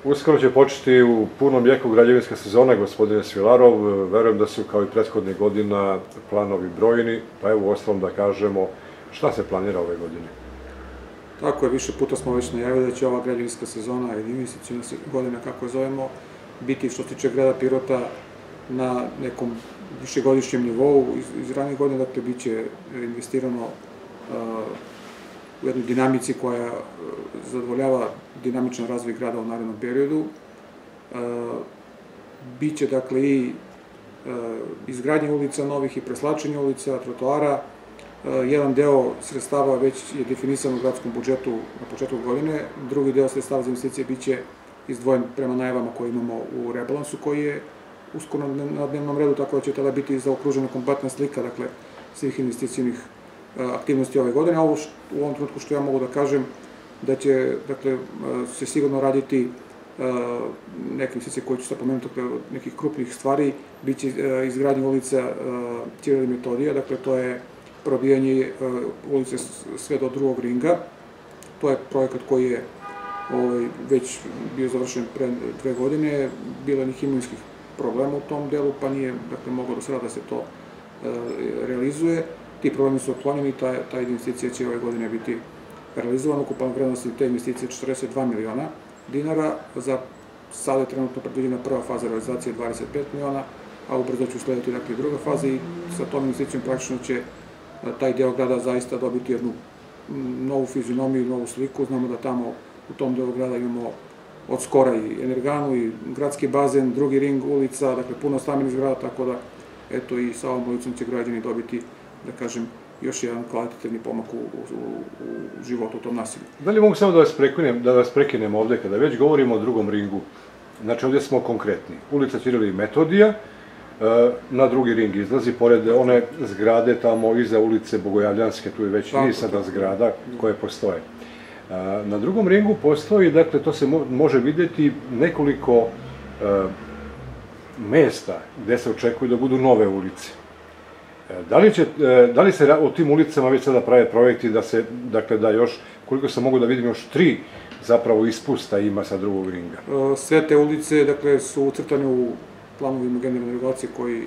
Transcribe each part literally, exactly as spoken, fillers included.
Uskoro će početi u punom jeku građevinska sezona, gospodine Svilarov. Verujem da su kao i prethodnih godina planovi brojni, pa evo uostalom da kažemo šta se planira ove godine. Tako je, više puta smo već najavili da će ova građevinska sezona ili investiciona godina, kako je zovemo, biti što se tiče grada Pirota na nekom višegodišnjem nivou. Iz ranih godina, dakle, bit će investirano u jednoj dinamici koja zadovoljava dinamičan razvoj grada u narednom periodu. Biće, dakle, i izgradnje ulica novih i preslačenje ulica, trotoara. Jedan deo sredstava već je definisan u gradskom budžetu na početku godine, drugi deo sredstava za investicije biće izdvojen prema najavama koje imamo u rebalansu, koji je uskoro na dnevnom redu, tako da će tada biti zaokružena kompletna slika, dakle, svih investicijnih aktivnosti ove godine. A ovo u ovom trenutku što ja mogu da kažem, da će, dakle, se sigurno raditi neke investicije koje ću sad pomenuti, nekih krupnih stvari, biće izgradnja ulica Ćirila i Metodija, dakle, to je probijanje ulice sve do drugog ringa. To je projekat koji je već bio završen pre dve godine, bilo je nekih imovinskih problema u tom delu, pa nije moglo do sada da se to realizuje. Ti problemi su otklonjeni i ta investicija će ove godine biti realizovana. Ukupna vrednost te investicije je četrdeset dva miliona dinara, za sada je trenutno predviđena prva faza realizacije dvadeset pet miliona, a ubrzo će uslediti i druga faza i sa tom investicijom praktično će taj deo grada zaista dobiti jednu novu fizionomiju i novu sliku. Znamo da tamo u tom delu grada imamo od skora i energanu i gradski bazen, drugi ring ulica, dakle puno stambenih zgrada, tako da eto i sa ovom ulicom će građani dobiti, da kažem, još jedan kvalitativni pomak u životu u tom naselju. Da li mogu samo da vas prekinem ovde, kada već govorimo o drugom ringu? Znači, ovde smo konkretni. Ulica Ćirila i Metodija, na drugi ring izlazi, pored one zgrade tamo iza ulice Bogojavljanske, tu je već i sada zgrada koje postoje. Na drugom ringu postoji, dakle, to se može vidjeti nekoliko mesta gde se očekuju da budu nove ulice. Da li se u tim ulicama već sada prave projekti da se, dakle, da još, koliko se mogu da vidim, još tri zapravo ispusta ima sa drugog ringa? Sve te ulice, dakle, su ucrtane u planovima generalne regulacije koji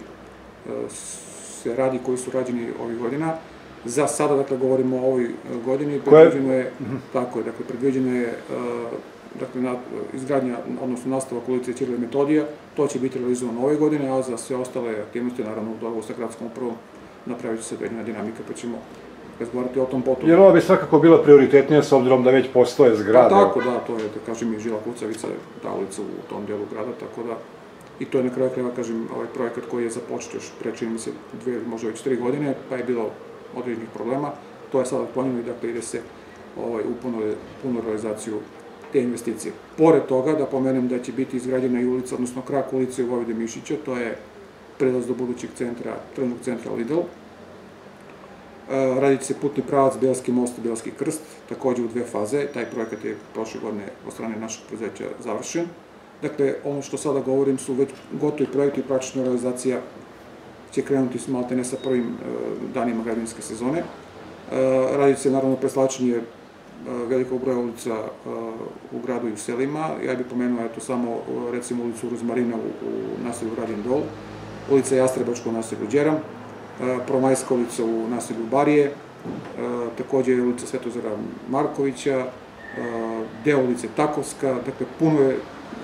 se radi, koji su rađeni ovih godina. Za sada, dakle, govorimo o ovoj godini, predviđeno je, tako je, dakle, predviđeno je, dakle, izgradnja, odnosno nastavak ulice Ćirila i Metodija, to će biti realizovano ove godine, a za sve ostale aktivnosti, naravno, u dogovoru sa gradskom upravom, napravit će se određena dinamika, pa ćemo razgovarati o tom potom. Jer ova bi svakako bila prioritetnija s obzirom da već postoje zgrade. Tako, da, to je, da kažem, i Žila Kucavica, ta ulica u tom delu grada, tako da i to je na kraju krajeva, kažem, ovaj projekat koji je započet još pre, čini mi se, dve, možda već tri godine, pa je bilo određenih problema. To je sada otklonjeno i, dakle, ide se u punu realizaciju te investicije. Pored toga, da pomenem da će biti izgrađena i ulica, odnosno krak ulice u Vojvode Mišića, to je prelaz do budućeg centra, tržnog centra Lidl. Radit će se putni pravac Belski most i Belski krst, takođe u dve faze. Taj projekat je prošle godine od strane našeg preduzeća završen. Dakle, ono što sada govorim su već gotovi projekti i praktična realizacija će krenuti s maltene sa prvim danima građevinske sezone. Radit se, naravno, preslačenje velikog broja ulica u gradu i u selima. Ja bih pomenuo, eto, samo, recimo, ulicu Rozmarina u naselju Radin Dol, ulica Jastrebačka u naselju Đeram, Prvomajska ulica u naselju Barije, takođe ulica Svetozara Markovića, deo ulice Takovska, dakle, puno je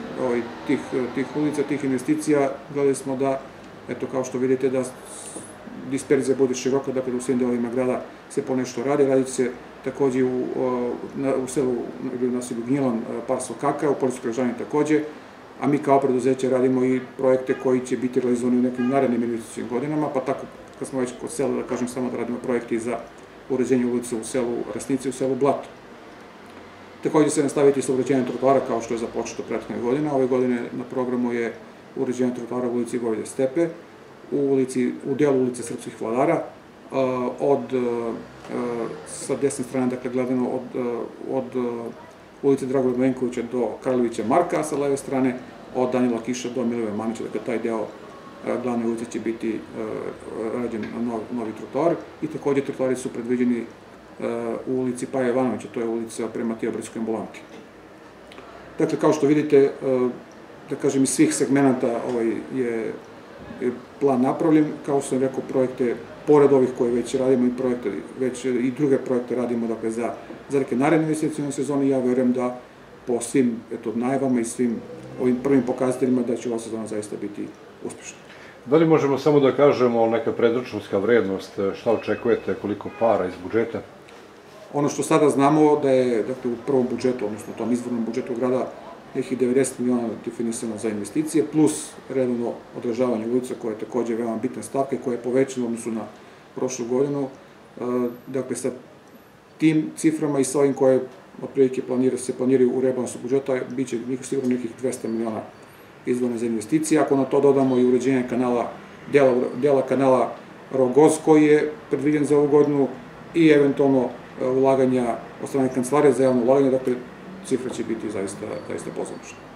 tih ulica, tih investicija. Gledali smo da, eto, kao što vidite, da disperzija bude široka, dakle, da u svim delovima grada se ponešto radi. Radit se takođe u selu, u naselju Gnjilan, Parso Kaka, u Poljskoj Krežani takođe, a mi kao preduzeće radimo i projekte koji će biti realizovani u nekim narednim investicijnim godinama, pa tako, kad smo već kod sela, da kažem samo da radimo projekte za uređenje ulica u selu Rasnici, u selu Blato. Takođe se nastaviti sa uređenjem trotoara, kao što je započeto prethodne godine. Ove godine na programu je uređenje trotoara u ulici Vojvode Stepe, u delu ulice Srpskih vladara, sa desne strane, dakle, gledano od ulice Dragoljub Milenkovića do Kraljevića Marka, a sa leve strane od Danila Kiša do Milivoja Manića, dakle, taj deo glavne ulice će biti rađen novi trotoar i takođe trotoari su predviđeni u ulici Paja Ivanovića, to je ulica prema Tiobredskoj ambulanti. Dakle, kao što vidite, da kažem, iz svih segmenta je plan napravljen. Kao što sam rekao, projekte, pored ovih koje već radimo i projekte, već i druge projekte radimo, dakle, za neke naredne investicione sezone, ja verujem da po svim najavama i svim ovim prvim pokazateljima da će ova sezona zaista biti uspešna. Da li možemo samo da kažemo neka predračunska vrednost, šta očekujete, koliko para iz budžeta? Ono što sada znamo da je u prvom budžetu, odnosno u tom izvornom budžetu grada, nekih devedeset miliona definisano za investicije, plus redovno održavanje ulica, koje je takođe veoma bitna stavka i koja je povećana u odnosu na prošlu godinu. Dakle, sa tim ciframa i sa ovim koje otprilike se planiraju u rebalansu budžeta, bit će sigurno nekih dvesta miliona izdvojene za investicije. Ako na to dodamo i uređenje kanala, dela kanala Rogoz koji je predviđen za ovu godinu i eventualno ulaganja od strane Kancelarije za javno ulaganje, dakle, cifra će biti zaista pozamašna.